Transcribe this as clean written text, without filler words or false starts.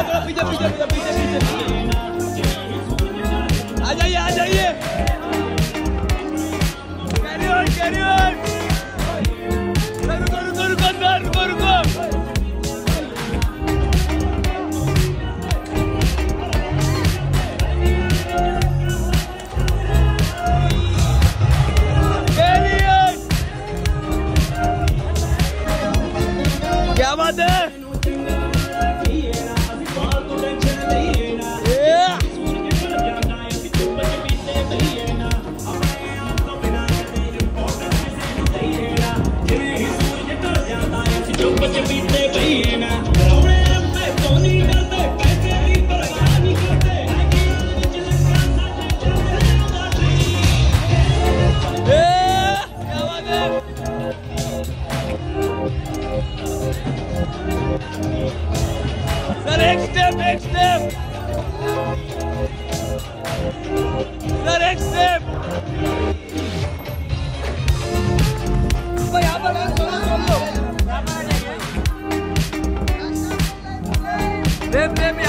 पीछे पीछे पीछे पीछे आ जाइए आ जाइए। Carry on carry on. रुको रुको रुको रुको रुको। क्या बात है। सर एक स्टेप सर एक स्टेप। यहाँ पर सोलो